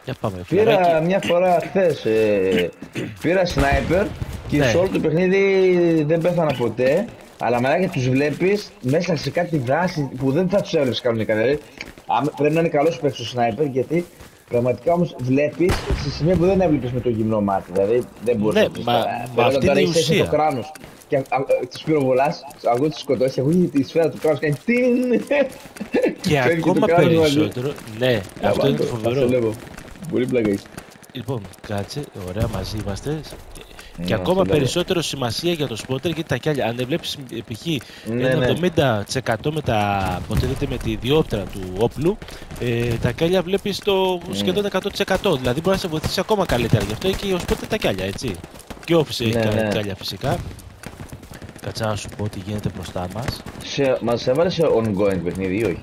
Για πάμε, πήρα μια φορά χθες, πήρα σνάιπερ και σε όλο το παιχνίδι δεν πέθανα ποτέ. Αλλά μαλάκα τους βλέπεις μέσα σε κάτι δάση που δεν θα τους έβλεπες κανονικά. Δηλαδή, πρέπει να είναι καλός παίκτης ο σνάιπερ, γιατί πραγματικά όμως βλέπεις σε σημεία που δεν έβλεπες με το γυμνό μάτι. Δηλαδή δεν μπορείς να πεις. Μα αυτή είναι η ουσία. Το κράνος και τους πυροβολάς, ακούγεται τους σκοτώσεις και ακούγεται τη σφαίρα του κράνους, κάνει τιν. Και ακόμα περισσότερο, ναι, αυτό είναι το φοβερό. Πολύ πλάκα έχει. Λοιπόν, κάτσε, ωραία, μαζί είμαστε. Και ακόμα περισσότερο σημασία για το σπότερ, γιατί τα κιάλια, αν βλέπεις π.χ. ένα 70% με τη διόπτρα του όπλου, τα κιάλια βλέπεις το σχεδόν 100%. Δηλαδή μπορεί να σε βοηθήσει ακόμα καλύτερα. Γι' αυτό έχει και ο σπότερ τα κιάλια, έτσι. Και ο όφης έχει κιάλια φυσικά. Κάτσε να σου πω τι γίνεται μπροστά μας. Μας έβαλε σε ongoing παιχνίδι ή όχι?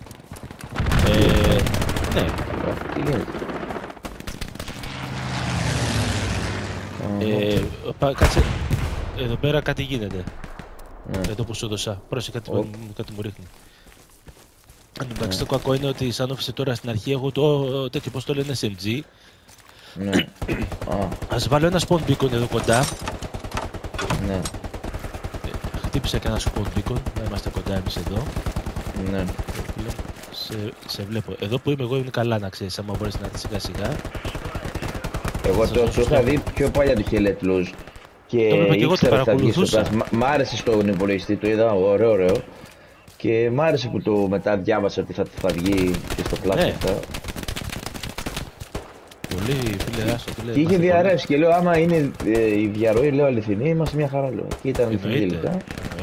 Ναι. Τι γίνεται? Κάτσε, εδώ πέρα κάτι γίνεται. Εδώ που σου έδωσα. Πρόσεχε, κάτι μου ρίχνει. Αν εντάξει, το κακό είναι ότι σαν όφησε τώρα στην αρχή έχω το τέτοιο, πώς το λένε, SMG. Ναι. Ας βάλω ένα spawn beacon εδώ κοντά. Ναι. Χτύπησα και ένα spawn beacon, να είμαστε κοντά εμείς εδώ. Ναι. Σε βλέπω. Εδώ που είμαι εγώ είναι καλά, να ξέρεις, άμα μπορείς να έρθεις σιγά σιγά. Εγώ το είχα δει πιο παλιά το Helllet Lose και ήξερα τα βγεις. Μ' άρεσε στον υπολογιστή, το είδα ωραίο. Και μ' άρεσε που το μετά διάβασα ότι θα βγει και στο πλάσμα αυτά. Πολύ φίλε, άσο. Και είχε διαρρεύσει και λέω άμα είναι η διαρροή, λέω αληθινή, είμαστε μια χαρά, λέω. Και ήταν αληθινή τελικά.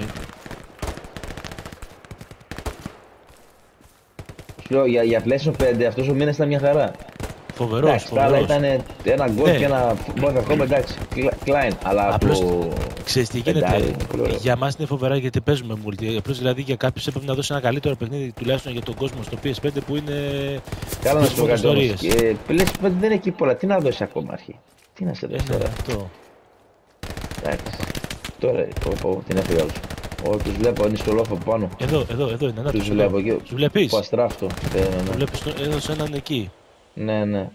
Σου λέω για PlayStation 5 αυτός ο μήνας ήταν μια χαρά. Φοβερός. Τα άλλα ήταν ένα γκολ και ένα μπόκ ακόμα, εντάξει, κλάιν, αλλά απλώς ξέρεις τι γίνεται, για μας είναι φοβερά γιατί παίζουμε multi, απλώς δηλαδή για κάποιους έπρεπε να δώσει ένα καλύτερο παιχνίδι τουλάχιστον για τον κόσμο στο PS5 που είναι... Καλά να σου πω ιστορίες. PS5 δεν έχει πολλά, τι να δώσει ακόμα αρχή, τι να σε δώσει τώρα. Αυτό. Εντάξει, τώρα, την έφυγα όλους. Τους βλέπω, είναι στο λόφο πάνω. Εδώ είναι, να τους βλέπω εκεί. Τους βλέπεις. Που αστράφτω. Τους βλέπεις εδώ σε έναν εκεί. Ναι.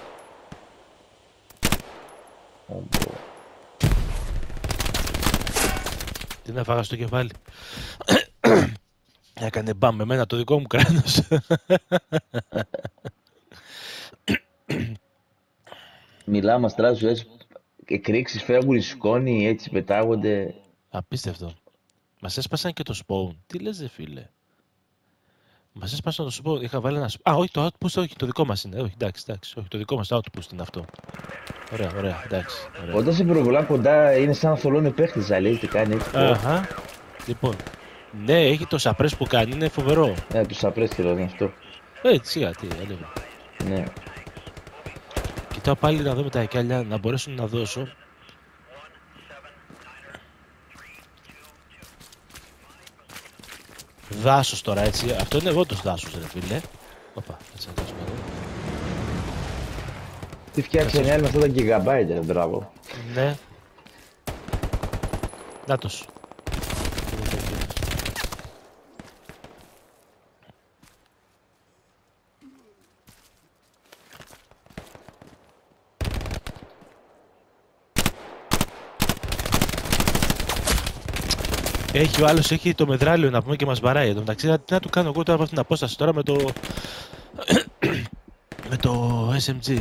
Τι να φάγα στο κεφάλι. Έκανε μπαμ με μένα το δικό μου κράνος. Μιλάμε αστράζουν έτσι. Εκρήξεις φεύγουν οι σκόνοι, έτσι πετάγονται. Απίστευτο. Μας έσπασαν και το spawn. Τι λες, φίλε. Μας έσπασαν το spawn. Είχα βάλει ένα. Όχι, το outpost, όχι, το δικό μας είναι. Όχι, εντάξει. Όχι, το δικό μας outpost είναι αυτό. Ωραία, εντάξει. Όταν σε πυροβολά κοντά είναι σαν να θολώνει παίχτη, ζαλίζει, τι κάνει έτσι. Αχα. Λοιπόν. Ναι, έχει το σαπρές που κάνει, είναι φοβερό. Ναι, το σαπρές και είναι αυτό. Σιγά, τι, ανέβα. Ναι. Κοιτάω πάλι να δω με τα εκάλια, να μπορέσω να δώσω. Δάσος τώρα, έτσι. Αυτό είναι εγώ το δάσος, ρε φίλε. Οπα, έτσι να δώσουμε εδώ. Τι φτιάξε μια άλλη με αυτά τα gigabyte, μπράβο. Ναι. Νάτος. Έχει ο άλλος, έχει το μετράλιο να πούμε και μας βαράει. Εν τω μεταξύ, τι να του κάνω εγώ τώρα από αυτήν την απόσταση τώρα με το... με το SMG.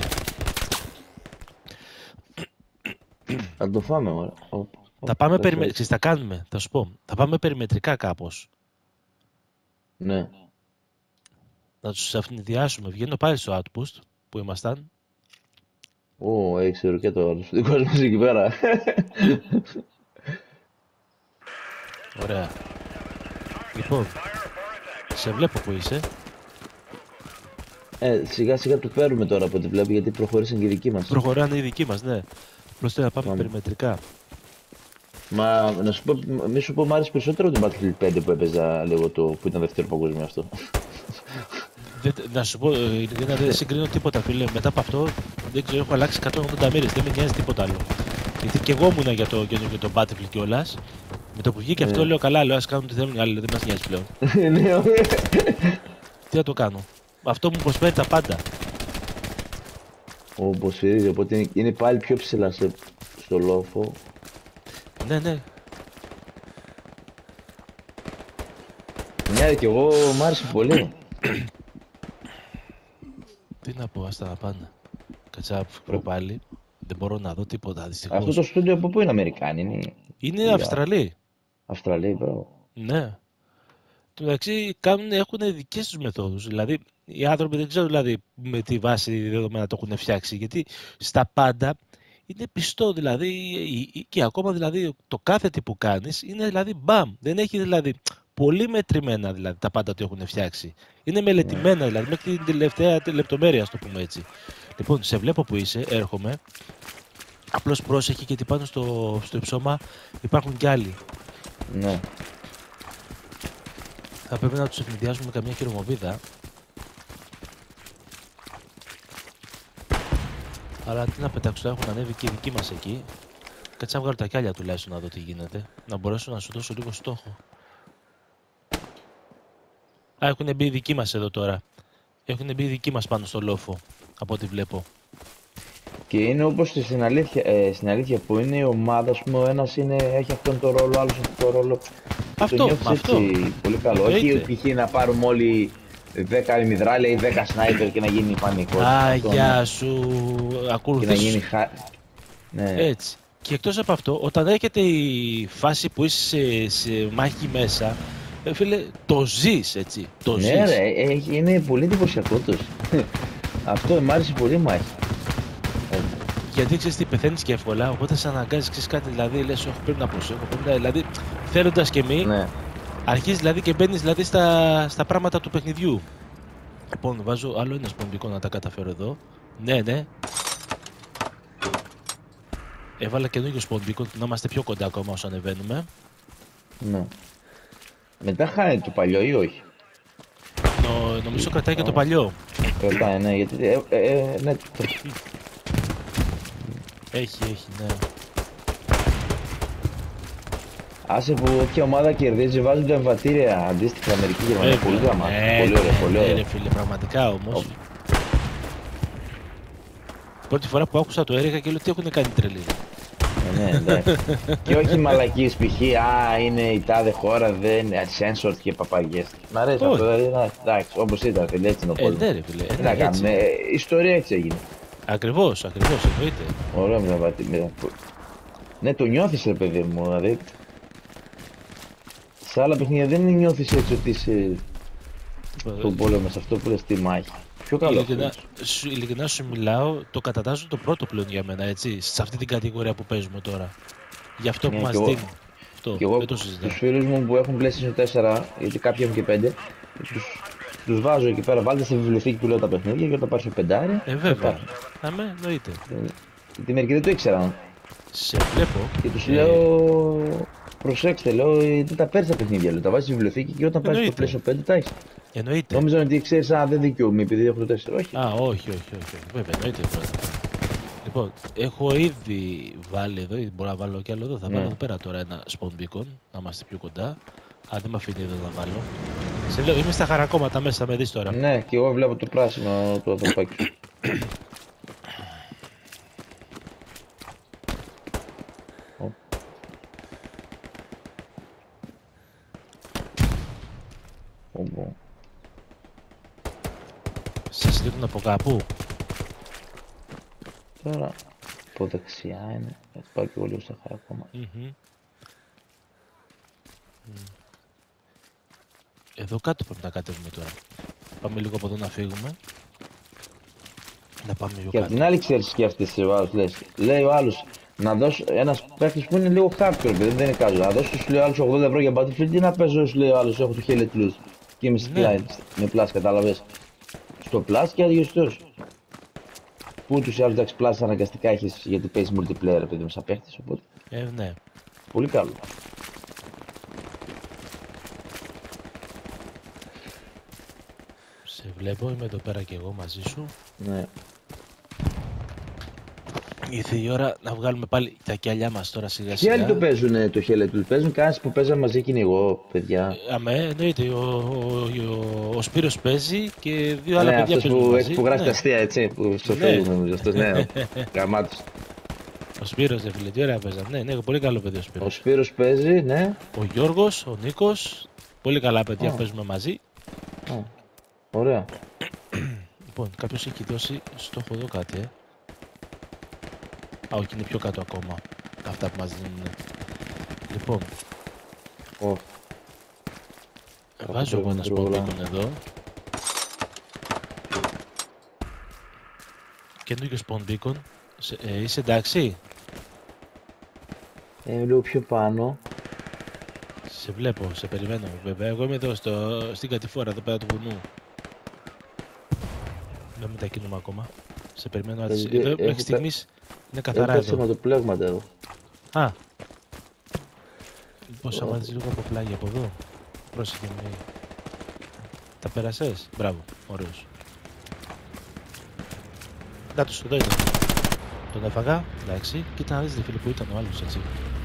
Θα το φάμε όλα. Θα πάμε περιμετρικά, θα κάνουμε, θα σου πω. Θα πάμε περιμετρικά κάπως. Ναι. Να τους αυνηδιάσουμε. Βγαίνω πάλι στο outpost που ήμασταν. Έχεις και το δικό μας εκεί πέρα. Ωραία. Λοιπόν, σε βλέπω που είσαι. Σιγά σιγά το φέρουμε τώρα από ό,τι βλέπω, γιατί προχώρησαν και οι δικοί μας. Προχωράνε οι δικοί μας, ναι. Просто να πάμε περιμετρικά. Μα να σου πω, μη σου πω, μ' άρεσε περισσότερο το Battle 5 που έπαιζα λίγο που ήταν δεύτερο παγκόσμιο αυτό. Να σου πω, δεν συγκρίνω τίποτα, φίλε. Μετά από αυτό, δεν ξέρω, έχω αλλάξει 180 μοίρες, δεν με νοιάζει τίποτα άλλο. Γιατί και εγώ ήμουνα για το Battlefield κιόλας. Με το που βγήκε αυτό λέω καλά, λέω ας κάνουν τι θέλουν οι άλλοι, δεν μας νοιάζει πλέον. Τι να το κάνω. Αυτό μου προσφέρει τα πάντα. Όπως είδε, οπότε είναι πάλι πιο ψηλά στο λόφο. Ναι, ναι. Ναι, και εγώ μ' άρεσε πολύ. Τι να πω, άστα να πάνε. Κάτσα πάλι. Δεν μπορώ να δω τίποτα, δυστυχώς. Αυτό το στούντιο από πού είναι, Αμερικάνοι είναι? Είναι Αυστραλοί. Αυστραλοί, μπράβο. Ναι. Του μεταξύ έχουν δικές τους μεθόδους. Δηλαδή, οι άνθρωποι δεν ξέρω δηλαδή, με τη βάση δεδομένα το έχουν φτιάξει. Γιατί στα πάντα είναι πιστό δηλαδή και ακόμα δηλαδή το κάθε τι που κάνεις είναι δηλαδή μπαμ. Δεν έχει δηλαδή πολύ μετρημένα δηλαδή τα πάντα το έχουν φτιάξει. Είναι μελετημένα δηλαδή μέχρι την τελευταία λεπτομέρεια, ας το πούμε έτσι. Λοιπόν, σε βλέπω που είσαι, έρχομαι. Απλώς πρόσεχε γιατί πάνω στο υψώμα υπάρχουν κι άλλοι. Ναι. Θα πρέπει να τους ευνηδιάσουμε καμιά χειρομοβίδα. Αλλά τι να πετάξω, έχουν ανέβει και οι δικοί μας εκεί. Κάτσε να βγάλω τα κιάλια τουλάχιστον να δω τι γίνεται. Να μπορέσω να σου δώσω λίγο στόχο. Α, έχουν μπει οι δικοί μας εδώ τώρα. Έχουν μπει οι δικοί μας πάνω στο λόφο, από ό,τι βλέπω. Και είναι όπως στην αλήθεια που είναι η ομάδα, ας πούμε, ο ένας έχει αυτόν τον ρόλο, ο άλλος αυτόν τον ρόλο. Αυτό, έτσι, πολύ καλό. Όχι π.χ. να πάρουμε όλοι 10 μυδράλια ή 10 σνάιπερ και να γίνει πανικός. Α, γεια σου, ακολουθείς. Και να γίνει ναι. Έτσι. Και εκτός από αυτό, όταν έρχεται η φάση που είσαι σε μάχη μέσα, φίλε, το ζεις, έτσι. Το ναι, ζεις. Ρε, είναι πολύ εντυπωσιακό τους. Αυτό μ' άρεσε πολύ η μάχη. Γιατί ξέρεις τι, πεθαίνεις και εύκολα, οπότε σε αναγκάζεις, ξέρεις κάτι, δηλαδή λες, όχι πρέπει να προσέχω, δηλαδή θέλοντας και μη, ναι. αρχίζεις δηλαδή και μπαίνεις δηλαδή στα πράγματα του παιχνιδιού. Λοιπόν, βάζω άλλο ένα σπονδικό να τα καταφέρω εδώ. Ναι, ναι. Έβαλα καινούργιο σπονδικό, να είμαστε πιο κοντά ακόμα όσο ανεβαίνουμε. Ναι. Μετά χάνει το παλιό ή όχι? Νομίζω κρατάει και το παλιό. Κρατάει, ναι, γιατί... ναι. Έχει, ναι. Άσε που όποια ομάδα κερδίζει βάζουν τα εμβατήρια αντίστοιχα Αμερική και Γερμανία. Πολύ γραμμάτια. Πολύ ωραία, πολύ ωραία. Ναι, φίλε, πραγματικά όμως. Πρώτη φορά που άκουσα το έργα και λέω τι έχουν κάνει τρελή. Ναι, εντάξει. Και όχι μαλακίες π.χ. είναι η τάδε χώρα, δεν είναι censored και παπαγιές. Μ' αρέσει αυτό, εντάξει, όπως ήταν, φίλε, έτσι είναι ο κόσμος. Ναι, ρε φίλε, τι να κάνουμε, η ιστορία έτσι έγινε. Ακριβώς, εννοείται. Ωραία, ναι, το νιώθεις, ρε παιδί μου, δηλαδή. Σε άλλα παιχνίδια δεν νιώθεις έτσι ότι είσαι στον πόλεμο, σε αυτό που λες τη μάχη. Πιο καλό. Ειλικρινά σου μιλάω, το κατατάσσω το πρώτο πλέον για μένα, έτσι, σε αυτή την κατηγορία που παίζουμε τώρα. Γι' αυτό που μας δίνει. Και εγώ τους φίλους μου που έχουν PlayStation 4, γιατί κάποιοι έχουν και 5, τους βάζω εκεί πέρα, βάλτε στη βιβλιοθήκη που λέω τα παιχνίδια και όταν πάρεις το πεντάρι. Βέβαια. Αμέ, εννοείται. Γιατί μερικοί δεν το ήξεραν. Σε βλέπω. Και τους λέω, προσέξτε, λέω, δεν τα παίρνεις τα παιχνίδια, λέω, τα βάζεις στη βιβλιοθήκη και όταν πάρεις το PlayStation 5 τα έχεις. Εννοείται. Νόμιζα ότι ξέρεις, δεν δικαιούμαι επειδή έχω το 4, όχι. Α, όχι. Βέβαια, εννοείται. Λοιπόν, έχω ήδη βάλει εδώ, μπορώ να βάλω κι άλλο εδώ. Θα βάλω εδώ πέρα τώρα ένα spawn beacon, να είμαστε πιο κοντά. Α, δεν με αφήνει εδώ να βάλω. Σε λέω, είμαι στα χαρακόμματα μέσα, με δεις τώρα. Ναι, και εγώ βλέπω το πράσινο το αδερφάκι σου. Σας δείχνουν από κάπου. Τώρα από δεξιά είναι. Θα πάω και εγώ λίγο στα χαρακόμματα. Εδώ κάτω πρέπει να κατέβουμε τώρα. Πάμε λίγο από εδώ να φύγουμε. Να πάμε λίγο και κάτω. απ' την άλλη ξέρεις σκέφτεσαι ο άλλος, λες. Λέει ο άλλος να δώσω ένας παίκτης που είναι λίγο hardcore, παιδί, δεν είναι καλό. Να δώσω σου λέει ο άλλος 80 ευρώ για Battlefield ή να παίζω σου λέει ο άλλος έχω το Halo Plus. Και είμαι με Plus, κατάλαβες. Στο Plus και αδειωστός. Που ούτως ή άλλως εντάξει Plus αναγκαστικά έχεις γιατί παίζεις multiplayer επειδή είμαι σαν παίκτης, οπότε. Ναι. Πολύ καλό. Σε βλέπω, είμαι εδώ πέρα και εγώ μαζί σου. Ναι. Ήρθε η ώρα να βγάλουμε πάλι τα κιαλιά μας τώρα σιγά Ποιοι σιγά. άλλοι το παίζουν το Hell Tool, παίζουν κανένας που παίζαμε μαζί κυνηγό, παιδιά. Αμέ, εννοείται, ο Σπύρος παίζει και δύο άλλα Ναι, παιδιά αυτός παίζουν που μαζί. έχει γράψει τα αστεία, έτσι, που στο Ναι. Facebook νομίζω, αυτός, ναι, γαμάτος. Ο Σπύρος, δε φίλε, τι ωραία παίζανε. Ναι, πολύ καλό παιδί ο Σπύρος. Ο Σπύρος παίζει, ναι. Ο Γιώργος, ο Νίκος, πολύ καλά παιδιά παίζουμε μαζί. Ωραία. Λοιπόν, κάποιος έχει δώσει στόχο εδώ κάτι, Α, όχι, είναι πιο κάτω ακόμα. Αυτά που μας δίνουν. Λοιπόν, βάζω εγώ ένα spawn beacon εδώ. Καινούργιο spawn beacon. Είσαι εντάξει? Λίγο πιο πάνω. Σε βλέπω, σε περιμένω βέβαια. Εγώ είμαι εδώ στην κατηφόρα, εδώ πέρα του βουνού. Δεν μετακινούμε ακόμα. Σε περιμένω. Εδώ μέχρι στιγμής είναι καθαρά εδώ. Έχω το πλέγματα εδώ. Α, πώς άμα δεις λίγο από πλάγι από εδώ. Πρόσεχε με. Τα πέρασες? Μπράβο, ωραίος. Κάτω, εδώ ήταν. Τον έφαγα, εντάξει. Κοίτα να δεις δε φίλε που ήταν ο άλλος έτσι.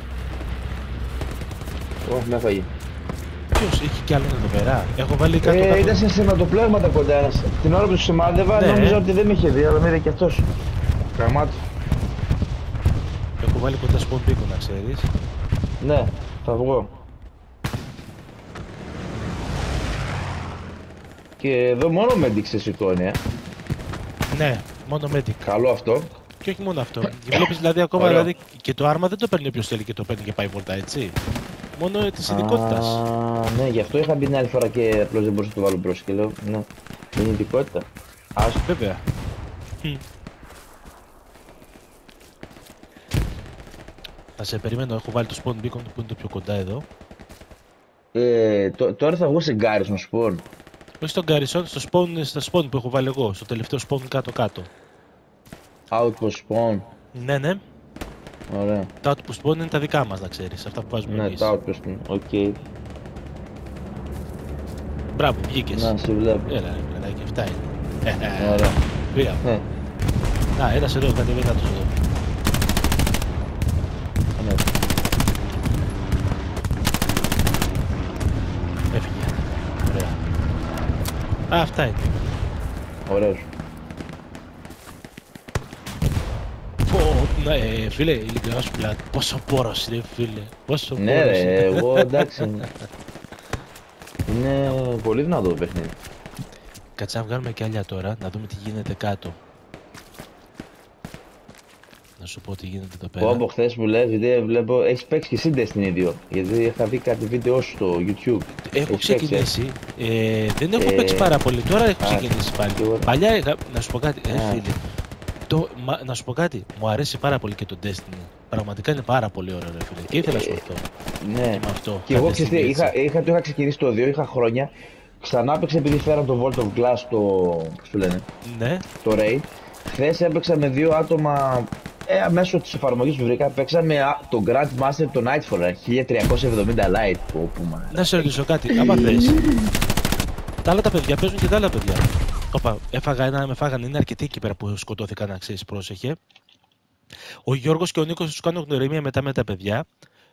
Όχι, με έφαγε. Ποιος, έχει κι άλλον εδώ πέρα? Έχω βάλει κάτω κάτω. Ήταν σε σηματοπλέγματα κοντά ένας. Την ώρα που του σημάδευα νόμιζα ότι δεν με είχε δει, αλλά με είδε κι αυτός. Καμάτος. Έχω βάλει κοντά spawn beacon να ξέρεις. Ναι, θα βγω. Και εδώ μόνο medic σε σηκώνει, Ναι, μόνο medic. Καλό αυτό. Και όχι μόνο αυτό. Βλέπεις δηλαδή ακόμα δηλαδή, και το άρμα δεν το παίρνει όποιος θέλει και το παίρνει και πάει βολτά, έτσι. Μόνο της ειδικότητας. Ναι, γι' αυτό είχα μπει την άλλη φορά και απλώς δεν μπορούσα να το βάλω μπρος και λέω, ναι, είναι ειδικότητα. Βέβαια. Θα σε περιμένω, έχω βάλει το spawn beacon που είναι το πιο κοντά εδώ. Τώρα θα βγω σε γκάρις να σου πω. Όχι στον Garrison, στο spawn που έχω βάλει εγώ, στο τελευταίο spawn κάτω-κάτω. Outpost spawn. Ναι, ναι. Ωραία. Τα outpost spawn είναι τα δικά μας, να ξέρεις, αυτά που βάζουμε Ναι, εμείς. τα outpost spawn, οκ. Μπράβο, βγήκες. Να, σε βλέπω. Έλα, ρε παιδάκι, αυτά είναι. Ωραία. Πήγαμε. Να, ένας εδώ, κατεβαίνει κάτω εδώ. Έφυγε. Ωραία. Αυτά είναι. Ωραίος. Ναι, φίλε, να σου πει, πόσο πόρος είναι, φίλε. Πόσο ναι, πόρος είναι. εγώ εντάξει. Είναι πολύ δυνατό το παιχνίδι. Κάτσε να βγάλουμε κι άλλα τώρα, να δούμε τι γίνεται κάτω. Να σου πω τι γίνεται εδώ πέρα. Πω από χθες που λες, γιατί βλέπω, έχεις παίξει και εσύ Destiny 2. Γιατί είχα δει κάτι βίντεο σου στο YouTube. Έχω ξεκινήσει, δεν έχω παίξει πάρα πολύ, τώρα έχω ξεκινήσει πάλι. Παλιά είχα, να σου πω κάτι, φίλε. Να σου πω κάτι, μου αρέσει πάρα πολύ και το Destiny. Πραγματικά είναι πάρα πολύ ωραίο, ρε φίλε. Και ήθελα να σου πω αυτό. Ναι, με αυτό. Και εγώ είχα ξεκινήσει το 2, είχα χρόνια. Ξανά έπαιξα επειδή φέραν το Vault of Glass το. Πώς το λένε? Ναι. Το Raid. Χθες έπαιξα με δύο άτομα. Μέσω της εφαρμογής που βρήκα, παίξαμε το Grandmaster το Nightfall, 1370 light. Να σε ρωτήσω κάτι, άμα θες. Τα άλλα τα παιδιά παίζουν και τα άλλα παιδιά. Όπα, έφαγα ένα, με φάγανε, είναι αρκετοί εκεί πέρα που σκοτώθηκαν, να ξέρεις, πρόσεχε. Ο Γιώργος και ο Νίκος τους κάνουν γνωριμία μετά με τα παιδιά.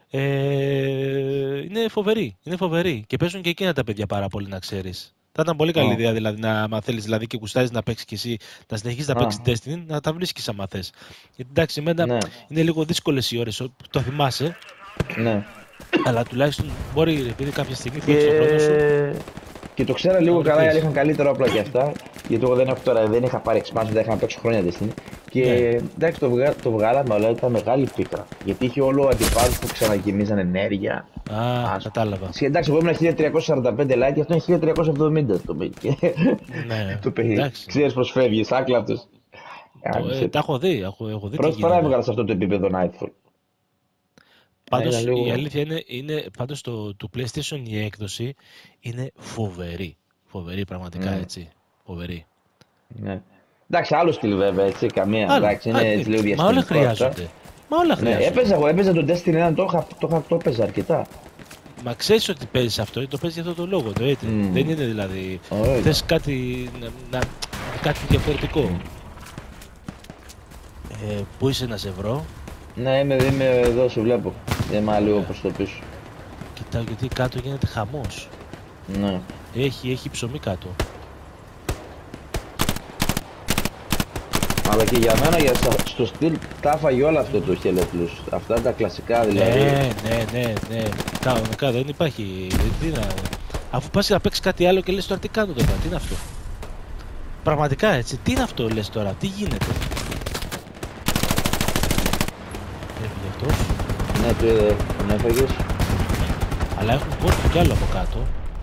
Είναι φοβεροί και παίζουν και εκείνα τα παιδιά πάρα πολύ, να ξέρεις. Θα ήταν πολύ καλή ιδέα δηλαδή, άμα θέλεις δηλαδή, και κουστάζεις να παίξεις κι εσύ, να συνεχίσεις να παίξεις Destiny, να τα βρίσκεις άμα θες. Γιατί εντάξει, εμένα είναι λίγο δύσκολες οι ώρες, το θυμάσαι. Ναι. Αλλά τουλάχιστον μπορεί, επειδή κάποια στιγμή που έχεις τον χρόνο σου. Και το ξέρα λίγο καλά, γιατί είχαν καλύτερα όπλα και αυτά. Γιατί εγώ δεν είχα πάρει expansion, δεν είχα να παίξω χρόνια Destiny. Και εντάξει, το βγάλαμε, αλλά ήταν μεγάλη πίκρα. Γιατί είχε όλο αντιπάλους που ξαναγεμίζαν ενέργεια. Κατάλαβα. Εντάξει, εγώ ήμουν 1345 light και αυτό είναι 1370 το παιχνίδι. Ξέρεις πως φεύγεις, άκλαυτος. Τα έχω δει. Πρώτη φορά έβγαλα σε αυτό το επίπεδο Nightfall. Πάντως η αλήθεια είναι πάντως το PlayStation η έκδοση είναι φοβερή πραγματικά, έτσι, φοβερή. Ναι. Εντάξει, άλλο στυλ βέβαια, έτσι, καμία, εντάξει, είναι έτσι λίγο διαστημικό. Μα όλα χρειάζονται. Έπαιζα το Destiny 1, το έπαιζα αρκετά. Μα ξέρεις ότι παίζεις αυτό, το παίζεις για αυτό το λόγο, το έτσι. Δεν είναι δηλαδή, θες κάτι διαφορετικό. Πού είσαι να σε βρω? Ναι, είμαι εδώ, σε βλέπω. Είμαι λίγο προς το πίσω. Κοιτάω γιατί κάτω γίνεται χαμός. Ναι. Έχει ψωμί κάτω. Αλλά και για μένα, στο στυλ, τα έφαγε όλα αυτό το Hello+. Αυτά τα κλασικά δηλαδή. Ναι. Κανονικά δεν υπάρχει. Αφού πας να παίξεις κάτι άλλο και λες τώρα τι κάνω τώρα, τι είναι αυτό? Πραγματικά έτσι, τι είναι αυτό λες τώρα, τι γίνεται? Έφυγε αυτός. Ναι, τον έφαγες. Αλλά έχουν κόρπο κι άλλο από κάτω.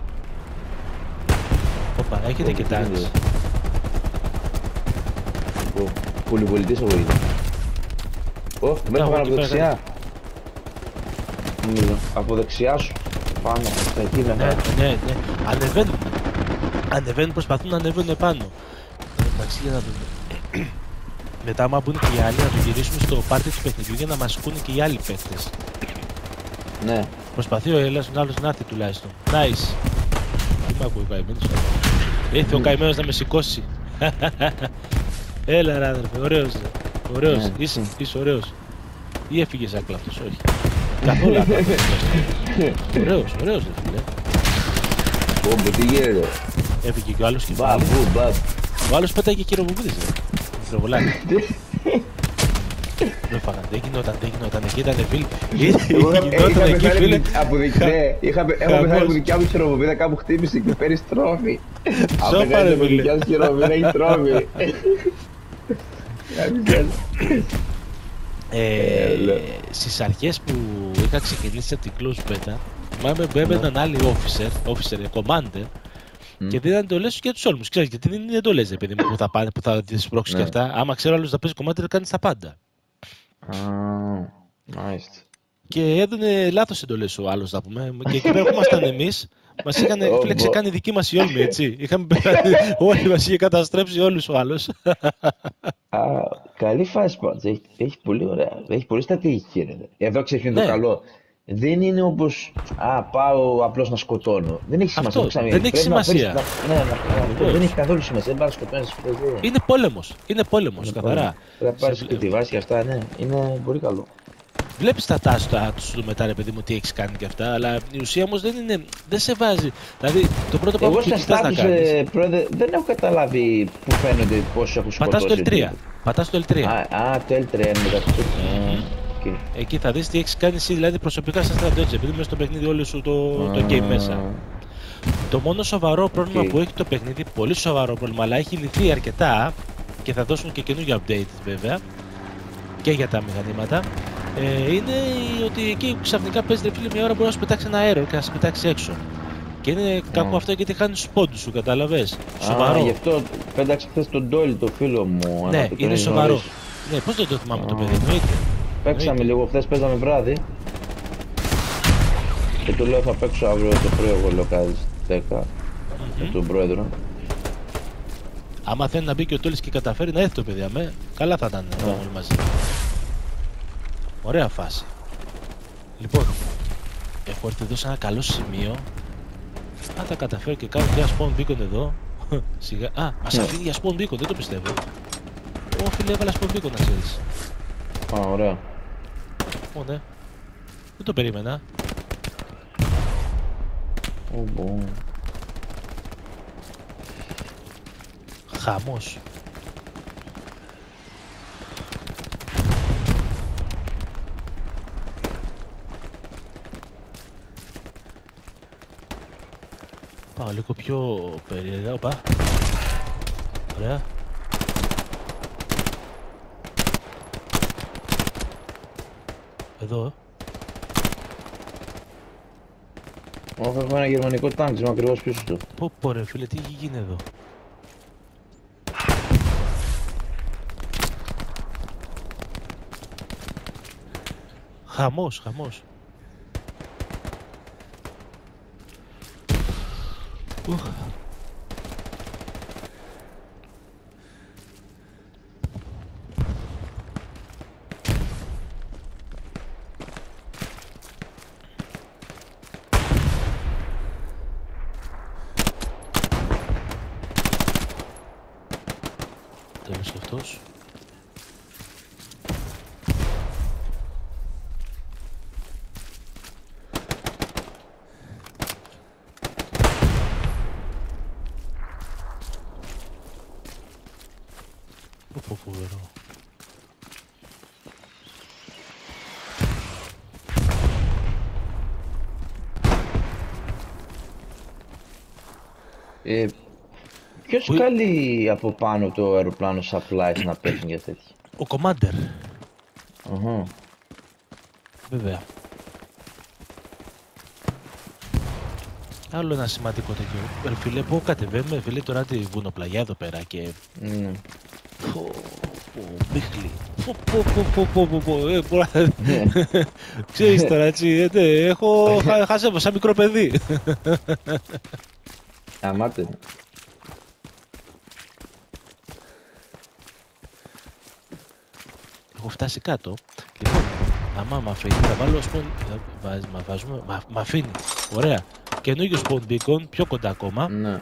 Οπα, έχετε και τάξη. Πολυπολιτής εγώ είναι. Με έφαγαν από δεξιά. Από δεξιά σου. Πάνω, εκεί με έφαγαν. Ναι. Ανεβαίνουν, προσπαθούν να ανεβαίνουν πάνω. Εντάξει, για να δούμε. Μετά, άμα μπουν και οι άλλοι, να το γυρίσουμε στο πάρτι του παιχνιδιού για να μας ακούνε και οι άλλοι παίκτες. Ναι. Προσπαθεί ο άλλος να έρθει τουλάχιστον. Nice. Τι μ' ακούει ο καημένος. Ήρθε ο καημένος να με σηκώσει. Έλα ρε αδερφέ, ωραίος. Ναι. Είσαι ωραίος. Ή έφυγες άκλαυτος, όχι. Καθόλου άκλαυτος. Ωραίος ρε φίλε. Πόμπο, τι γίνεται. Έφυγε και ο άλλος και πάλι. Ο άλλος πέταγε και ροβοβίδες ρε. Μικροβολάκι. Δεν φάγανε, δεν γινόταν, εκεί ήταν φίλοι. Γινόταν εκεί φίλε. Έχω πεθάνει από δικιά μου χειροβοβίδα, κάπου χτύπησε και παίρνει τρόφι. Σώπα ρε φίλε. Δικιά μου χειροβοβίδα έχει τρόφι. Στις αρχές που είχα ξεκινήσει από την close beta, θυμάμαι που έμπαιναν άλλοι officer, commander, και δίνανε εντολές για τους όλους. Ξέρεις γιατί δεν είναι εντολές, παιδί μου, που θα πάνε, που θα τις σπρώξεις και αυτά. Άμα ξέρω άλλος να παίζει commander, κάνεις τα πάντα. Μάλιστα. Και έδινε λάθος εντολές ο άλλος, να πούμε. Και εκεί πέρα που ήμασταν εμείς, μας είχαν κάνει δική μας η όλμη, έτσι. Είχαμε πεθάνει, όλοι μας είχε καταστρέψει όλους ο άλλος. Καλή φάση πάντως. Έχει πολύ ωραία. Έχει πολύ στρατηγική. Εδώ ξέρεις ποιο είναι το καλό. Δεν είναι όπως πάω απλώς να σκοτώνω. Δεν έχει σημασία. Δεν έχει σημασία. Δεν έχει καθόλου σημασία. Δεν πάει να σκοτώνεις. Είναι πόλεμος, καθαρά. Πρέπει να πάρεις και τη βάση και αυτά, ναι. Είναι πολύ καλό. Βλέπεις τα τάστα του μετά, ρε παιδί μου, τι έχεις κάνει και αυτά, αλλά η ουσία όμως δεν σε βάζει. Δηλαδή, το πρώτο πράγμα που κοιτάς να κάνεις... Πρόεδρε, δεν έχω καταλάβει που φαίνονται πόσους έχουν σκοτώσει. Πατάς το L3. Το L3 είναι μεταξύ. Εκεί θα δεις τι έχεις κάνει εσύ, δηλαδή προσωπικά σαν στρατιώτης, επειδή μέσα στο παιχνίδι όλο σου το game μέσα. Το μόνο σοβαρό πρόβλημα που έχει το παιχνίδι, πολύ σοβαρό πρόβλημα, αλλά έχει λυθεί αρκετά και θα δώσουν και καινούργια update βέβαια και για τα μηχανήματα, είναι ότι εκεί ξαφνικά παίζει ρε φίλε μια ώρα μπορεί να σου πετάξει ένα aero και να σε πετάξει έξω. Και είναι κάπου αυτό γιατί χάνεις τους πόντους σου, καταλαβες. Σοβαρό. Γι' αυτό πέταξε χθες τον Ντόιλ, το φίλο μου. Ναι, είναι σοβαρό. Ναι, πώς δεν το θυμάμαι το παιδί, εννοείται. Παίξαμε λίγο, χθες παίζαμε βράδυ. Και του λέω θα παίξω αύριο το πρωί, εγώ λέω κάτι 10 με τον πρόεδρο. Άμα θέλει να μπει και ο Τόλης και καταφέρει να έρθει το παιδί, καλά θα ήταν όλοι μαζί. Ωραία φάση. Λοιπόν, έχω έρθει εδώ σε ένα καλό σημείο. Αν τα καταφέρω και κάνω και ένα spawn beacon εδώ. Σιγά. Μας αφήνει για spawn beacon, δεν το πιστεύω. Φίλε, έβαλα spawn beacon να ξέρεις. Ωραία. Ναι. Δεν το περίμενα. Χαμός. Πάω λίγο πιο περίεργα, οπα. Ωραία. Εδώ. Έχω ένα γερμανικό τάγκ, είμαι ακριβώς πίσω του. Πω ρε φίλε, τι έχει γίνει εδώ. Χαμός. Τέλος και αυτός. Φοβερό. Ποιος καλεί από πάνω το αεροπλάνο supplies να πέφτουν για τέτοια? Ο Commander. Βέβαια. Άλλο ένα σημαντικό τέτοιο. Φίλε, πού κατεβαίνουμε, φίλε, τώρα τη βουνοπλαγιά εδώ πέρα και... Μπίχλι. Ξέρεις τώρα, έτσι, έχω χασεύω σαν μικρό παιδί. Αμάτε. Έχω φτάσει κάτω. Λοιπόν, άμα μ' αφήνει, θα βάλω σπον... Μ' αφήνει. Ωραία. Καινούργιο spawn beacon, πιο κοντά ακόμα. Ναι.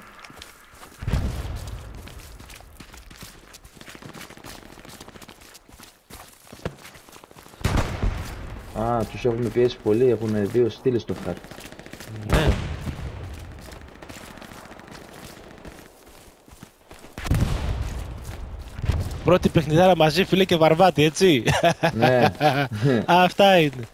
Α, τους έχουμε πιέσει πολύ, έχουν δύο στήλες στο χάρτη. Ναι. Πρώτη παιχνιδάρα μαζί, φίλε, και βαρβάτη, έτσι. Ναι. Αυτά είναι.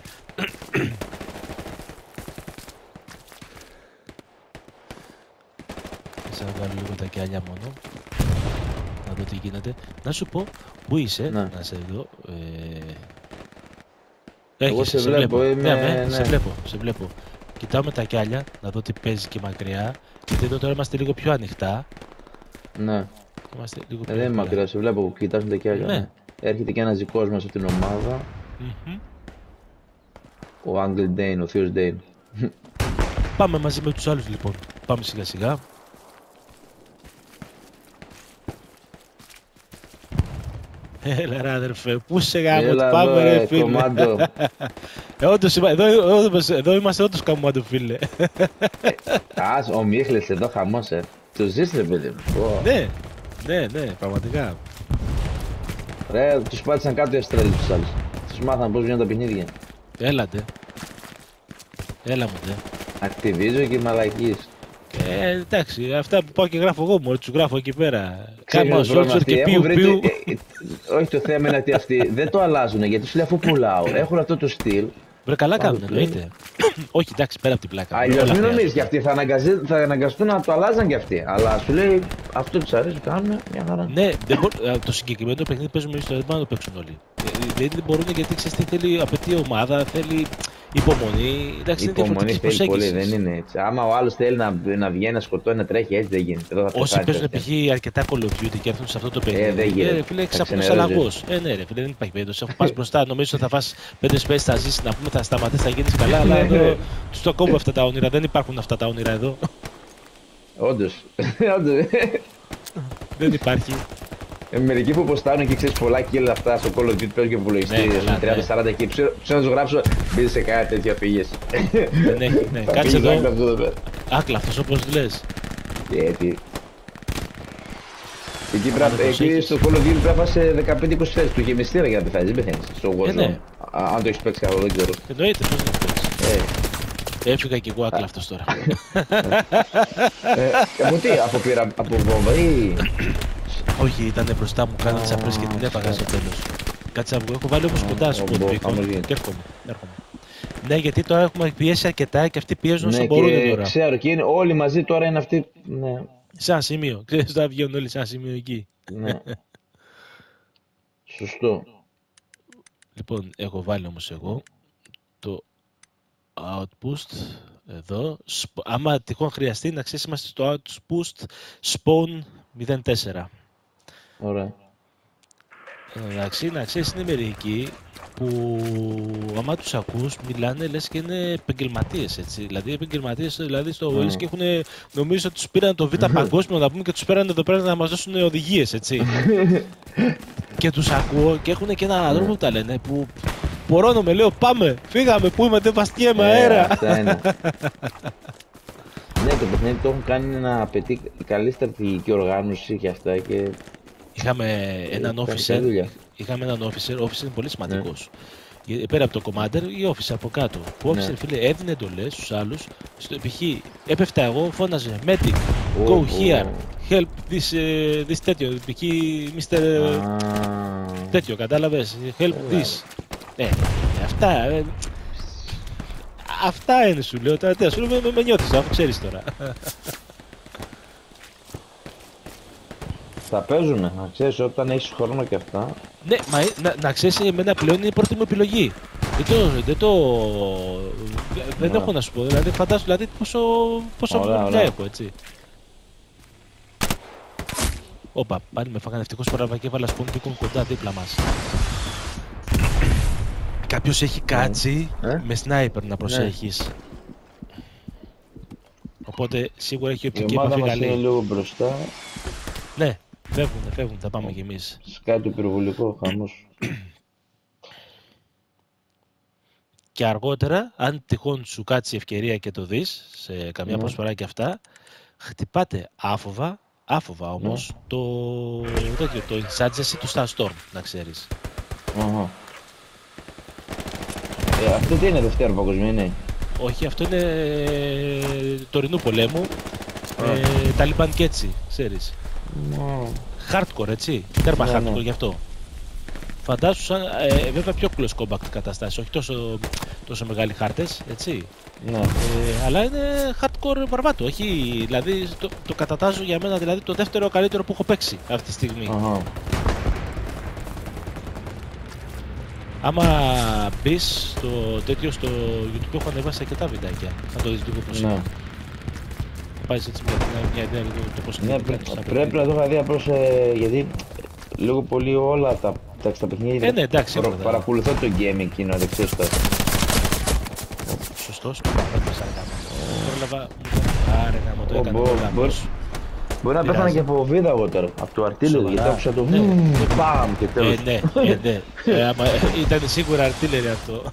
Θα βγάλω λίγο τα κιάλια μόνο. Να δω τι γίνεται. Να σου πω, πού είσαι, Ναι. να σε δω. Εγώ σε βλέπω, Ναι, σε βλέπω. Κοιτάω με τα κιάλια, να δω τι παίζει και μακριά. Γιατί εδώ τώρα είμαστε λίγο πιο ανοιχτά. Ναι. Είμαστε λίγο πιο Δεν είναι μακριά, σε βλέπω που κοιτάς με τα κιάλια. Ναι. Έρχεται και ένας δικός μας από την ομάδα. Ο Άγγελ Ντέιν, ο θείος Ντέιν. Πάμε μαζί με τους άλλους λοιπόν. Πάμε σιγά σιγά. Έλα ρε αδερφέ, πού σε γάμο, πάμε ρε φίλε. Κομμάντο. Όντως, εδώ είμαστε όντως κομμάντο φίλε. Ας, ο Μίχλες εδώ χαμός, Το ζεις ρε παιδί μου. Ναι, πραγματικά. Ρε, τους πάτησαν κάτω οι Αυστραλοί τους άλλους. Τους μάθαν πώς βγαίνουν τα παιχνίδια. Έλατε. Έλα μου δε. Activision και μαλακίες. Εντάξει, αυτά που πάω και γράφω εγώ μόνο, τους γράφω εκεί πέρα. Κάμα Soldier και πιου. Όχι, το θέμα είναι ότι αυτοί δεν το αλλάζουν, γιατί σου λέει αφού πουλάω, έχουν αυτό το στυλ. Βρε καλά κάνουν, εννοείται. Όχι, εντάξει, πέρα από την πλάκα. Αλλιώς μην νομίζεις κι αυτοί, θα αναγκαστούν να το αλλάζαν κι αυτοί. Αλλά σου λέει αυτό τους αρέσει, κάνουν μια χαρά. Ναι, το συγκεκριμένο το παιχνίδι παίζουμε εμείς, δεν μπορούν να το παίξουν όλοι. Δεν μπορούν γιατί ξέρεις τι θέλει, απαιτεί ομάδα, θέλει υπομονή. Εντάξει, είναι υπομονή θέλει πολύ, δεν είναι έτσι. Άμα ο άλλος θέλει να βγαίνει, να σκοτώνει, να τρέχει, έτσι δεν γίνεται. Όσοι παίζουν π.χ. αρκετά Call of Duty και έρθουν σε αυτό το παιχνίδι, δεν γίνεται. Φίλε, ξαπνούς αλλαγός. Ναι, ρε, φίλε, δεν υπάρχει περίπτωση. Αφού πας μπροστά, νομίζω ότι θα φας 5 space, θα ζήσεις, να πούμε, θα σταματήσεις, θα γίνεις καλά. Αλλά εδώ τους το κόβω αυτά τα όνειρα. Δεν υπάρχουν αυτά τα όνειρα εδώ. Όντως. Δεν υπάρχει. Μερικοί που ποστάρουν και ξέρεις πολλά kill αυτά στο Call of Duty παίζουν και υπολογιστή, 30-40 και ξέρω να σου γράψω μπείτε σε κάτι τέτοιο φύγες. Ναι, κάτσε εδώ. Άκλα αυτός όπως λες. Γιατί εκεί στο Call of Duty πρέπει να φας 15-20 θέσεις, του είχε μυστήρα για να πεθάνεις, δεν πεθαίνεις στο Warzone. Αν το έχεις παίξει καθόλου, δεν ξέρω. Εννοείται, πώς δεν παίξεις. Έφυγα κι εγώ άκλα αυτός τώρα. Από τι, από βόμβα ή... Όχι, ήταν μπροστά μου, κάνα τις απρές και την έπαγα στο τέλος. Κάτσε να βγω, έχω βάλει όμως κοντά σου πόντου και έρχομαι. Ναι, γιατί τώρα έχουμε πιέσει αρκετά και αυτοί πιέζουν όσο μπορούν τώρα. Ξέρω, και όλοι μαζί τώρα είναι αυτοί, σε ένα σημείο, ξέρεις τώρα βγαίνουν όλοι σε ένα σημείο εκεί. Ναι. Σωστό. Λοιπόν, έχω βάλει όμως εγώ το outpost εδώ. Άμα τυχόν χρειαστεί να ξέρεις, είμαστε στο outpost spawn 04. Ωραία. Εντάξει, να ξέρεις, είναι μερικοί που άμα τους ακούς μιλάνε λες και είναι επαγγελματίες, έτσι. Δηλαδή επαγγελματίες δηλαδή στο Wales και έχουν, νομίζω ότι τους πήραν το Β' παγκόσμιο να πούμε και τους πήραν εδώ πέρα να μας δώσουν οδηγίες, έτσι. Και τους ακούω και έχουν και έναν τρόπο που τα λένε που πορώνομαι, λέω πάμε, φύγαμε, πού είμαι, δεν βαστιέμαι αέρα. Αυτά είναι. Ναι, το παιχνίδι το έχουν κάνει να απαιτεί καλή στρατηγική οργάνωση και αυτά και... Είχαμε έναν officer, ο officer είναι πολύ σημαντικός. πέρα από το commander, η officer από κάτω. Που officer, φίλε, έδινε εντολές στους άλλους. Π.χ. έπεφτα εγώ, φώναζε medic, go here, help this τέτοιο. Π.χ. Mr. τέτοιο, κατάλαβες, help this. Αυτά είναι, σου λέω. Τώρα σου λέω, με νιώθεις, αφού ξέρεις τώρα. Θα παίζουμε, να ξέρεις, όταν έχεις χρόνο και αυτά. Ναι, μα να ξέρεις, εμένα πλέον είναι η πρώτη μου επιλογή. Δεν έχω να σου πω, δηλαδή φαντάσου δηλαδή πόσο δουλειά έχω, έτσι. Όπα, πάλι με φάγανε ευτυχώς παραβα και έβαλα σπον πίκον κοντά δίπλα μας. Κάποιος έχει κάτσει με σνάιπερ να προσέχεις. Οπότε σίγουρα έχει οπτική επαφή καλή. Είναι λίγο μπροστά. Ναι, φεύγουν, θα πάμε κι εμείς. Κάτι υπερβολικό, χαμός. Και αργότερα, αν τυχόν σου κάτσει η ευκαιρία και το δεις, σε καμιά προσφορά και αυτά, χτυπάτε άφοβα όμως, το insurgency του Starstorm, να ξέρεις. Αυτό τι είναι, δεύτερο παγκοσμίο είναι? Όχι, αυτό είναι τωρινού πολέμου, Taliban και έτσι, ξέρεις. Hardcore, έτσι, τέρμα hardcore γι' αυτό. Φαντάσου σαν, βέβαια πιο close combat καταστάσεις, όχι τόσο μεγάλοι χάρτες, έτσι. Αλλά είναι hardcore βαρβάτο, δηλαδή το κατατάζω για μένα, δηλαδή το δεύτερο καλύτερο που έχω παίξει αυτή τη στιγμή. Άμα μπεις στο τέτοιο, στο YouTube έχω ανεβάσει αρκετά βιντεάκια, θα το δεις λίγο πώς είναι. Θα πάρεις έτσι μια ιδέα λίγο το πώς είναι. Πρέπει να το είχα δει απλώς, γιατί λίγο πολύ όλα τα παιχνίδια παρακολουθώ το game εκείνο, δεν ξέρεις τώρα. Σωστός, το παπέτω σαν γάμο. Πρόλαβα, άρε γάμο, το έκανα το γάμος. Μπορεί να πέθανα και από βίδα εγώ τώρα, από το αρτίλερι, γιατί άκουσα το μπαμ και τέλος. Ναι, ήταν σίγουρα αρτίλερι αυτό.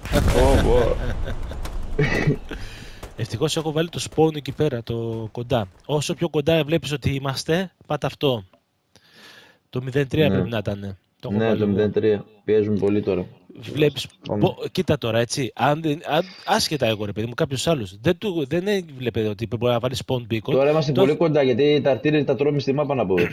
Ευτυχώς έχω βάλει το spawn εκεί πέρα, το κοντά. Όσο πιο κοντά βλέπεις ότι είμαστε, πάτε αυτό. Το 0-3 πρέπει να ήταν. Ναι, το 0-3. Πιέζουν πολύ τώρα. Βλέπεις, κοίτα τώρα, έτσι. Άσχετα εγώ, ρε παιδί μου, κάποιος άλλος δεν έβλεπε ότι μπορεί να βάλει spawn beacon. Τώρα είμαστε πολύ κοντά, γιατί τα αρτήρια τα τρώμε στη μάπα να πω.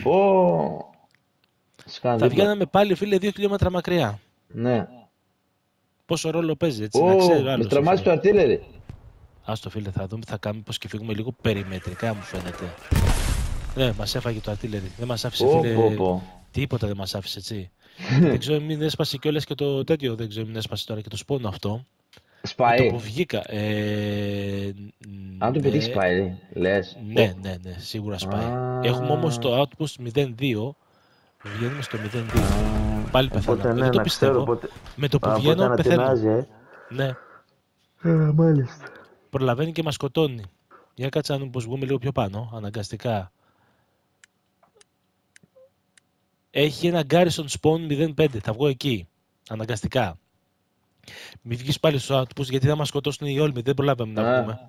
Θα βγαίναμε πάλι, φίλε, 2 χιλιόμετρα μακριά. Ναι. Πόσο ρόλο παίζει, έτσι, να ξέρει ο άλλος. Με τρομάζει το αρτήρι. Άστο, φίλε, θα δούμε, θα κάνουμε πως και φύγουμε λίγο περιμετρικά, μου φαίνεται. Ναι, μας έφαγε το αρτίλερι. Δεν μας άφησε, φίλε. Τίποτα δεν μας άφησε, έτσι. Δεν ξέρω, μην έσπασε κιόλας και το τέτοιο. Δεν ξέρω, μην έσπασε τώρα και το σπόνο αυτό. Σπάει. Το που βγήκα. Αν το πετύχει, σπάει, λες. Ναι, σίγουρα σπάει. Έχουμε όμως το outpost 0-2. Βγαίνουμε στο 0-2. Πάλι πεθαίνω. Δεν το πιστεύω. Με το που βγαίνω, πεθαίνω. Ναι. Μάλιστα. Προλαβαίνει και μας σκοτώνει. Για κάτσε να δούμε πως βγούμε λίγο πιο πάνω, αναγκαστικά. Έχει ένα Garrison Spawn 0-5, θα βγω εκεί, αναγκαστικά. Μην βγεις πάλι στο outpost γιατί θα μας σκοτώσουν οι όλμοι, δεν προλάβαμε να βγούμε.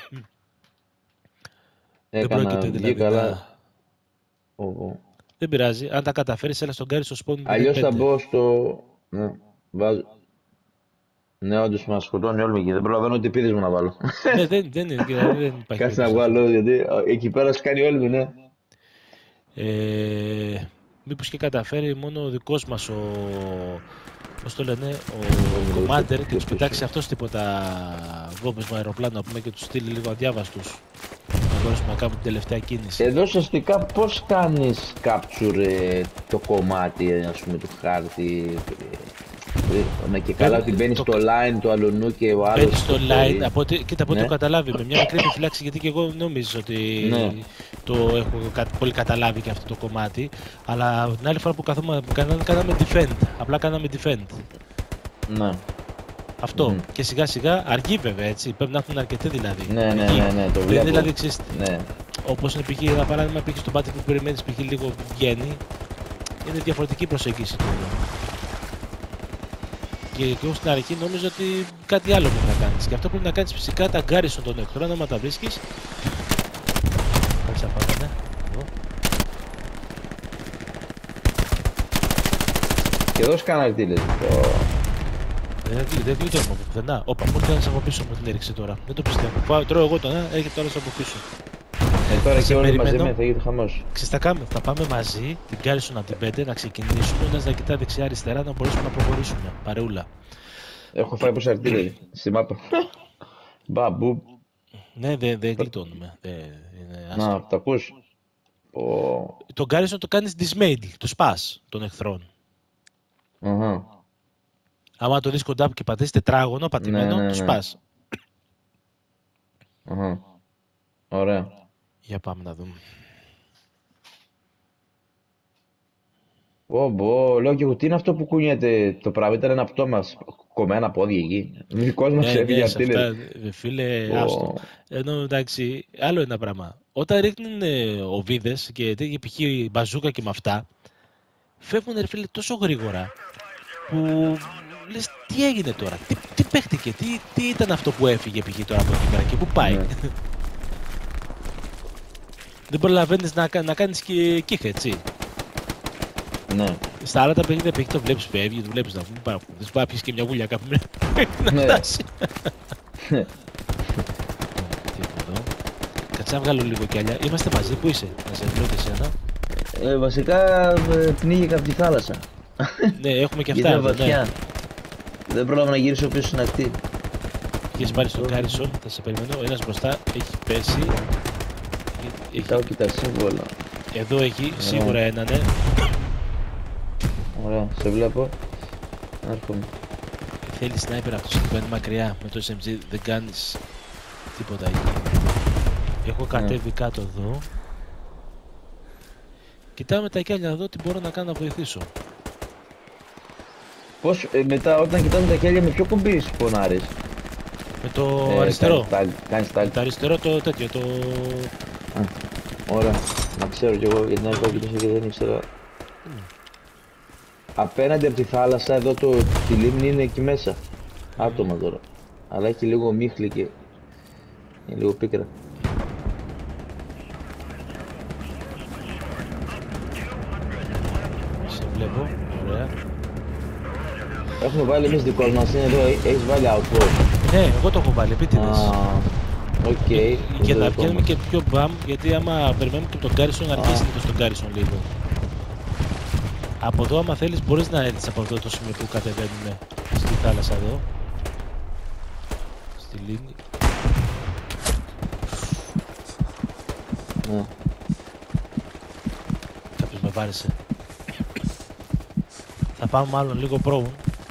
Δεν πρόκειται δηλαδή καλά. Δεν πειράζει, αν τα καταφέρεις έλα στον Garrison Spawn 0-5. Αλλιώς θα μπω στο... Ναι, βάζω. Ναι, όντως μας σκοτώνει όλοι εκεί, δεν προλαβαίνω τι πίδες μου να βάλω. Ναι, δεν υπάρχει. Κάτσε να βγάλω, γιατί εκεί πέρα σκάνει όλοι, ναι. Μήπως και καταφέρει μόνο ο δικός μας πώς το λένε, ο commander και τους πετάξει αυτός τίποτα βόμπες με αεροπλάνο, να πούμε, και τους στείλει λίγο αδιάβαστους. Να μπορέσουμε να κάνουμε την τελευταία κίνηση. Εδώ ουσιαστικά πώς κάνεις capture το κομμάτι, ας πούμε, του χάρτη? Ναι, και καλά ότι μπαίνει στο line του αλουνού και ο άλλος. Μπαίνει στο line, κοίτα από ό,τι το καταλάβει, με μια μικρή επιφυλάξη, γιατί και εγώ νόμιζα ότι το έχω πολύ καταλάβει και αυτό το κομμάτι. Αλλά την άλλη φορά που κάναμε defend, απλά κάναμε defend. Ναι. Αυτό. Και σιγά σιγά αργεί βέβαια, έτσι. Πρέπει να έχουν αρκετοί δηλαδή. Ναι, το βλέπω. Δηλαδή, όπως είναι π.χ. ένα παράδειγμα, π.χ. στο πάτη που περιμένεις π.χ. λίγο βγαίνει, είναι διαφορετική προσέγγιση του. Και εγώ στην αρχή νόμιζα ότι κάτι άλλο πρέπει να κάνεις. Και αυτό πρέπει να κάνεις φυσικά τα Garrison των εχθρών, άμα τα βρίσκεις. Κάτσε να πάμε, ναι. Και εδώ σκάνε αρτήλες. Δεν γλιτώνουμε από πουθενά. Όπα, μου ήρθε ένας από πίσω μου την έριξε τώρα. Δεν το πιστεύω. Τρώω εγώ τον ένα, έρχεται τώρα από πίσω. Τώρα και όλοι μαζεμένοι θα γίνει χαμός. Θα πάμε μαζί, την Garrison από την 5, να ξεκινήσουμε, ένας να κοιτά δεξιά-αριστερά, να μπορέσουμε να προχωρήσουμε. Παρεούλα. Έχω φάει προσαρτήρια στη μάπα. Μπαμπού. Ναι, δεν γλιτώνουμε. Να, το ακούς. Το Garrison το κάνεις dismantle, το σπάς των εχθρών. Άμα το δεις κοντά και πατήσεις τετράγωνο, πατημένο, το σπάς. Ωραία. Για πάμε να δούμε. Λέω και εγώ, τι είναι αυτό που κουνιέται το πράγμα, ήταν ένα πτώμα, κομμένα πόδια εκεί. Δικός μας έφυγε αυτή, φίλε, άστο. Ενώ εντάξει, άλλο ένα πράγμα. Όταν ρίχνουν οβίδες και τέτοια π.χ. μπαζούκα και με αυτά, φεύγουν ρε φίλε τόσο γρήγορα που λες τι έγινε τώρα, τι παίχτηκε, τι ήταν αυτό που έφυγε π.χ. τώρα από εκεί πέρα και πού πάει. Δεν προλαβαίνεις να κάνεις και κύχ, έτσι. Ναι. Στα άλλα τα παιχνίδια το βλέπεις φεύγει, το βλέπεις να βγουν παραπάνω. Δεν πάει και μια βουλιά κάπου να φτάσει. Κάτσε να βγάλω λίγο κι άλλα. Είμαστε μαζί, πού είσαι, να σε βρω και εσένα. Βασικά πνίγηκα από τη θάλασσα. Ναι, έχουμε και αυτά. Ναι. Δεν πρόλαβα να γυρίσω πίσω στην ακτή. Είχες πάρει στον Garrison, θα σε περιμένω. Ένας μπροστά έχει πέσει. Κοιτάω και τα σύμβολα. Εδώ έχει σίγουρα έναν, ναι. Ωραία, σε βλέπω. Έρχομαι. Θέλει σνάιπερ αυτός που είναι μακριά. Με το SMG δεν κάνεις τίποτα εκεί. Έχω κατέβει κάτω εδώ. Κοιτάω μετά κι άλλα να δω τι μπορώ να κάνω να βοηθήσω. Πώς, μετά όταν κοιτάμε τα χέρια με ποιο κουμπί σπονάρεις? Με το αριστερό. Κάνεις tag. Με το αριστερό το τέτοιο, το... Ωραία, να ξέρω κι εγώ γιατί να έχω κοιτήσω και δεν ήξερα. Απέναντι από τη θάλασσα εδώ τη λίμνη είναι εκεί μέσα. Άτομα τώρα. Αλλά έχει λίγο μίχλη και είναι λίγο πίκρα. Σε βλέπω, ωραία. Έχουμε βάλει εμείς δικό μας, είναι εδώ, έχεις βάλει outpost. Ναι, εγώ το έχω βάλει, επίτηδες. Οκ. Για να βγαίνουμε και πιο μπαμ, γιατί άμα περιμένουμε και τον Garrison αρχίσει και στον Garrison λίγο. Από εδώ άμα θέλεις μπορείς να έρθεις από αυτό το σημείο που κατεβαίνουμε στη θάλασσα εδώ. Στη λίμνη. Ναι. Κάποιος με βάρισε. Θα πάμε μάλλον λίγο πρόμουν.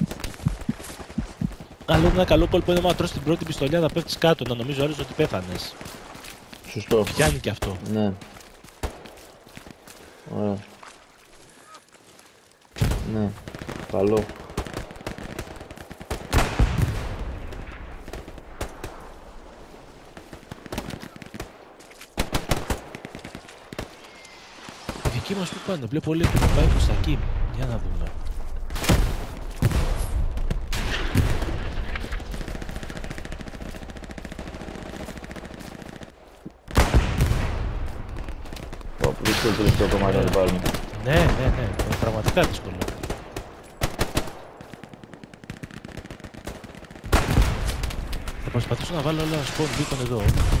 Αλλά ένα καλό κόλπο είναι να τρως την πρώτη πιστολιά να πέφτεις κάτω, να νομίζω άλλος ότι πέθανες. Σωστό. Πιάνει και αυτό. Ναι. Ωραία. Ναι. Καλό. Οι δικοί μας που πάνε, βλέπω όλοι που πάει προς τα εκεί. Για να δούμε. Δύσκολο το τελευταίο κομμάτι να το πάρουμε. Ναι, πραγματικά δύσκολο. Θα προσπαθήσω να βάλω όλα spawn beacon εδώ.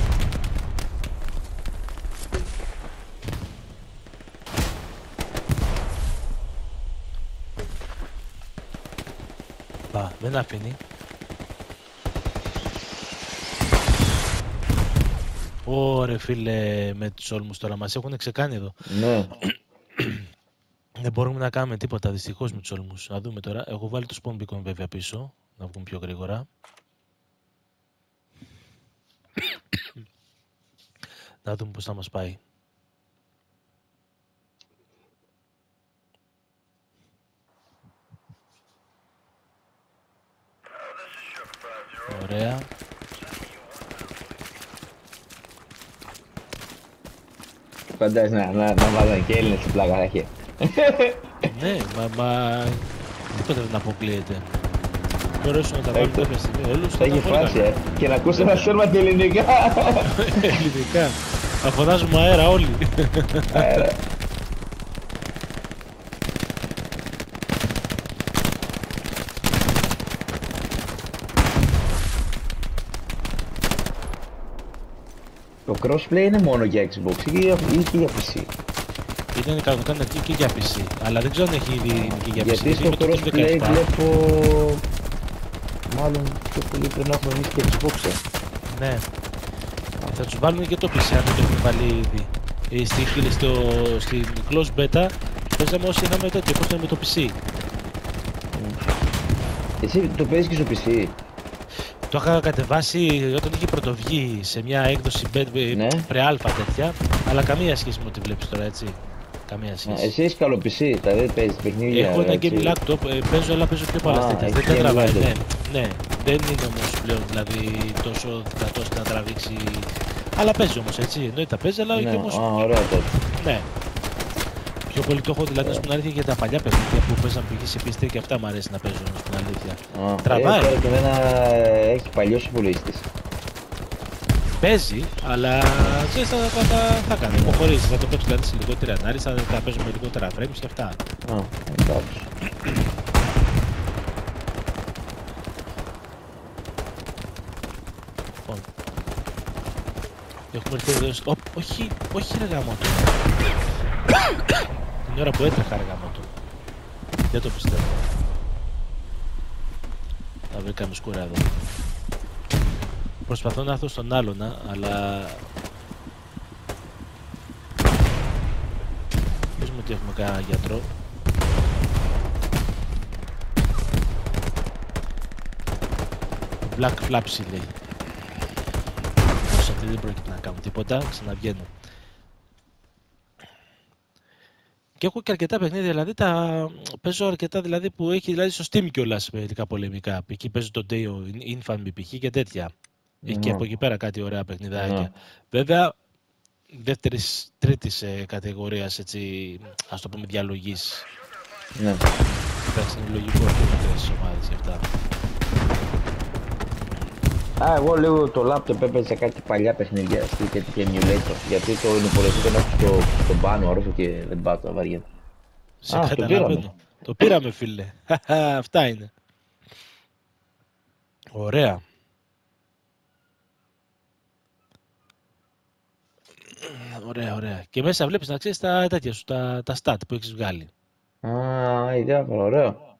Δεν αφήνει. Ωρε φίλε, με τους όλμους τώρα μας έχουν ξεκάνει εδώ. Ναι. Δεν μπορούμε να κάνουμε τίποτα δυστυχώς με τους όλμους. Να δούμε τώρα. Έχω βάλει το spawn beacon βέβαια πίσω. Να βγουν πιο γρήγορα. Να δούμε πώς θα μας πάει. Ωραία. Φαντάζεσαι να βάλανε και Έλληνες στην πλαγαράχια. Ναι, μα τίποτα δεν αποκλείεται. Μπορέσουν να τα βάλουν κάποια στιγμή όλους. Θα έχει φάση, και να ακούσω ένα σέρμα και ελληνικά. Ελληνικά. Θα φωνάζουμε αέρα όλοι. Αέρα. Το crossplay είναι μόνο για Xbox ή και για PC? Είναι κανονικά και για PC, αλλά δεν ξέρω αν έχει ήδη και για PC. Γιατί στο crossplay βλέπω... Μάλλον πιο πολύ πρέπει να έχουμε εμείς και Xbox. Ναι. Θα τους βάλουν και το PC αν δεν το έχουν βάλει ήδη. Στην close beta παίζαμε όσοι είχαμε τέτοιο, πώς ήταν με το PC. Εσύ το παίζεις και στο PC? Το είχα κατεβάσει όταν είχε πρωτοβγεί σε μια έκδοση ναι. pre-alpha τέτοια, αλλά καμία σχέση με ό,τι βλέπεις τώρα, έτσι. Καμία σχέση. Εσύ έχεις καλό PC, δηλαδή παίζεις παιχνίδια? Έχω ένα game laptop, παίζω, αλλά παίζω πιο πολλά τέτοια. Δεν τα τραβάει, ναι. Δεν είναι όμως πλέον δηλαδή τόσο δυνατό να τραβήξει. Αλλά παίζει όμως, έτσι. Εννοείται τα παίζει, αλλά και όμως. Ωραία τότε. Ναι. Πιο πολύ το έχω δηλαδή στην αλήθεια για τα παλιά παιχνίδια που παίζαν πηγή σε PS3 και αυτά μου αρέσει να παίζω στην αλήθεια. Τραβάει. Τώρα και εμένα έχει παλιός υπολογιστής. Παίζει, αλλά ξέρεις θα κάνει. Υποχωρήσει, θα το παίξει δηλαδή σε λιγότερη ανάλυση, θα παίζω με λιγότερα frames και αυτά. Εντάξει. Λοιπόν. Έχουμε έρθει εδώ. Όχι ρε γαμότο. Την ώρα που έτρεχα ρε γαμότο. Δεν το πιστεύω. Θα βρήκαμε σκούρα εδώ. Προσπαθώ να έρθω στον άλλον, αλλά... Πες μου ότι έχουμε κανένα γιατρό. Black Flapsy λέει. Όσο αυτοί δεν πρόκειται να κάνουν τίποτα, ξαναβγαίνω. Και έχω και αρκετά παιχνίδια, δηλαδή παίζω αρκετά δηλαδή που έχει δηλαδή στο Steam κιόλας μερικά πολεμικά. Εκεί παίζω το Day Infamy π.χ. και τέτοια. Έχει και από εκεί πέρα κάτι ωραία παιχνιδάκια. Βέβαια, δεύτερης, τρίτης κατηγορίας, έτσι, ας το πούμε, διαλογής. Ναι. Εντάξει, είναι λογικό και μικρές ομάδες και αυτά. Εγώ λίγο το laptop έπαιζα κάτι παλιά παιχνίδια και emulator. Γιατί το υπολογιστή δεν έχω στον πάνω όροφο και δεν πάω το βαριέται. Σε καταλαβαίνω. Το πήραμε φίλε. Αυτά είναι. Ωραία. Ωραία. Και μέσα βλέπεις να ξέρεις τα τέτοια σου, τα stat που έχεις βγάλει. Διάφορα, ωραίο.